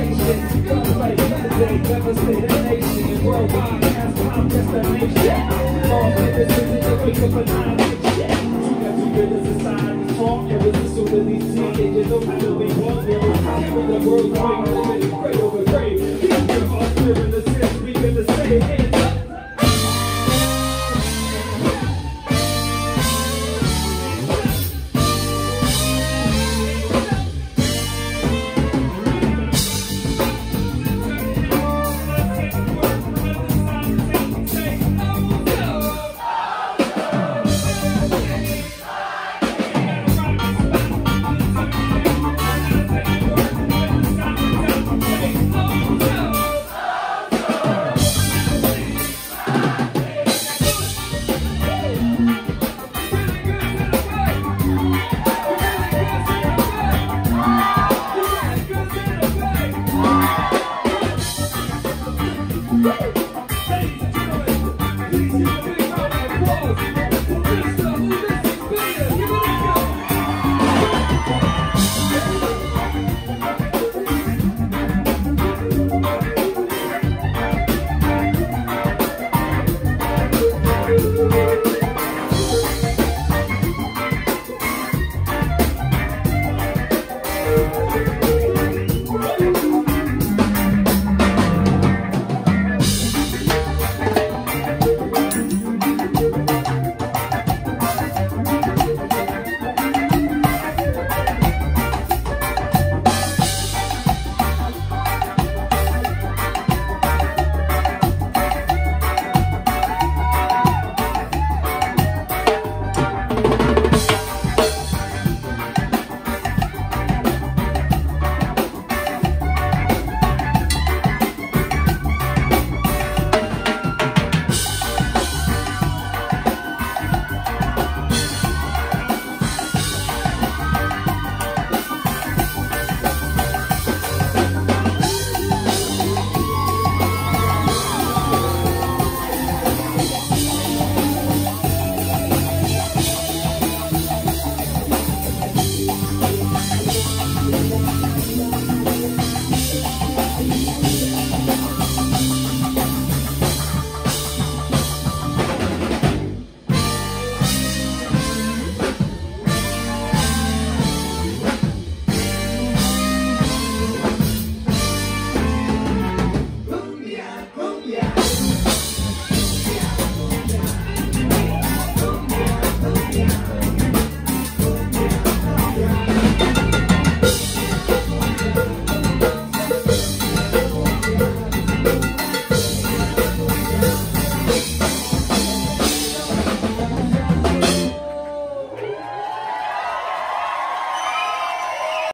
celebration. Guns like Wednesday, devastate a nation. Worldwide, past time destination. All citizens to wake up annihilation. You got to build a society strong. It was a suit of these teenagers. No matter we want, there was time for the world going.